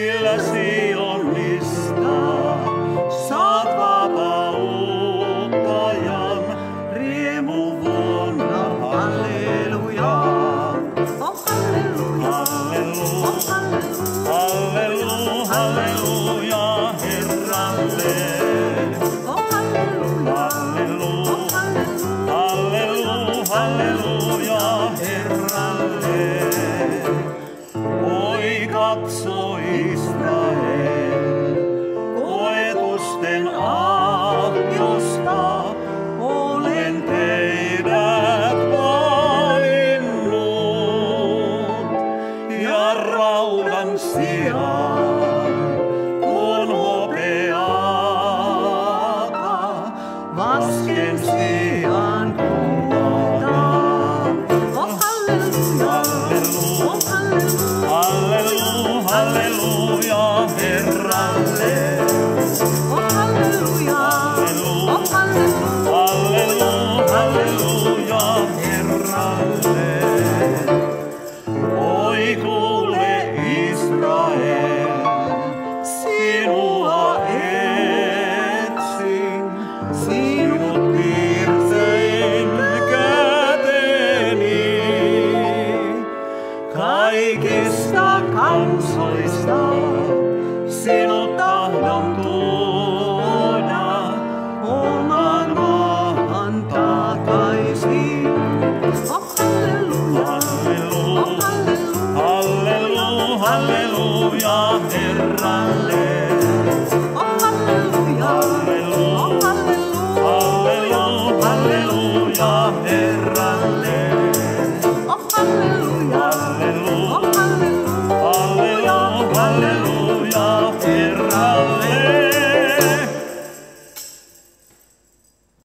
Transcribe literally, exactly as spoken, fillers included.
silläsi onnistaa. Saat vapauttajan riemuvuonna. Halleluja. Oh halleluja. Oh halleluja. Halleluja, halleluja Herralle. Oh halleluja. Halleluja, Oh halleluja. halleluja, halleluja Herralle. Oi katso Israel, koetusten ahjosta olen teidät valinnut. Ja raudan sijaan tuon hopeata, vasken sijaan kultaa. Oh halleluja. Oh halleluja. Halleluja, halleluja Herralle. Oh halleluja. Oh halleluja. Halleluja, halleluja Herralle. Oi kuule Israel, sinua etsin, sinut piirsin käteni. Kaikista kansoista sinut tahdon tuoda oman maahan takaisin. Oh halleluja. Oh halleluja. Halleluja, halleluja Herralle. Oh halleluja. Oh halleluja. Halleluja, halleluja Herralle.